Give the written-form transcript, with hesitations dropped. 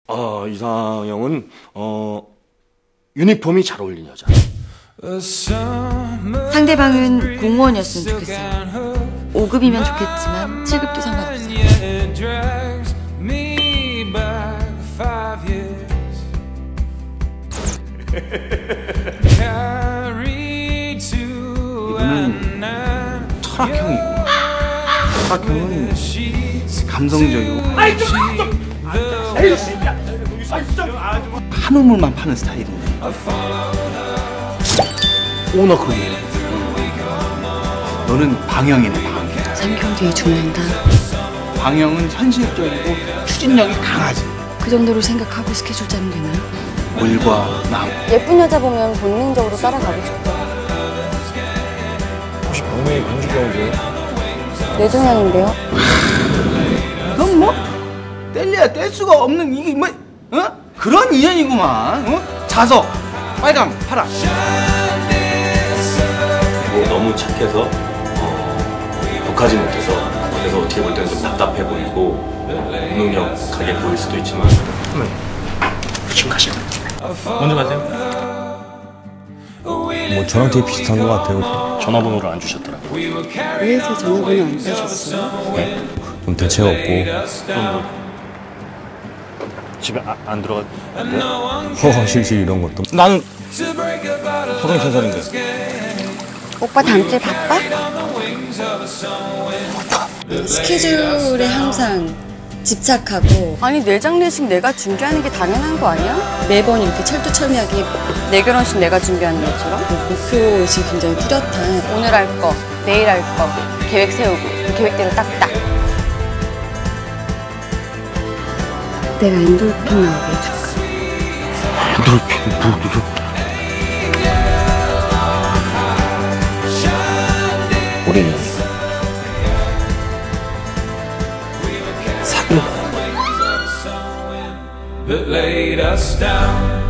이상형은 유니폼이 잘 어울리는 여자. 상대방은 공무원이었으면 좋겠어요. 5급이면 좋겠지만 7급도 상관없어요. 이분은 철학형이고, 철학형은 감성적이고 한우물만 파는 스타일인데. 나 그게. 너는 방형이네, 방형. 삼경 뒤에 죽는다. 방형은 현실적이고 추진력이 강하지. 그 정도로 생각하고 스케줄 짜면 되나요? 물과 나무. 예쁜 여자 보면 본능적으로 따라가고 싶어. 혹시 병명이 공주병이세요? 뇌종양인데요. 그건 뭐 뗄래야 뗄 수가 없는 이게 뭐 그런 인연이구만. 자석 빨강 파랑. 너무 착해서 독하지 못해서 그래서 어떻게 볼 때는 좀 답답해 보이고 무능력하게 보일 수도 있지만 지금 가시죠. 먼저 가세요. 뭐 저랑 되게 비슷한 것 같아요. 전화번호를 안 주셨더라고요. 왜서 전화번호 안 빼셨어요? 좀 대체가 없고 그럼 뭐 집에 안 들어가? 실실 이런 것도. 나는 서른 3살인데. 오빠 다음 주에 바빠? 스케줄에 항상 집착하고. 아니 내 장례식 내가 준비하는 게 당연한 거 아니야? 매번 이렇게 철두철미하게 내 결혼식 내가 준비하는 것처럼. 목표의식이 굉장히 뚜렷한. 오늘 할 거, 내일 할 거 계획 세우고 그 계획대로 딱딱. 내가 엔돌핀 나오게 해줄까? 엔돌핀 뭐야? 우리는 사귈 거야.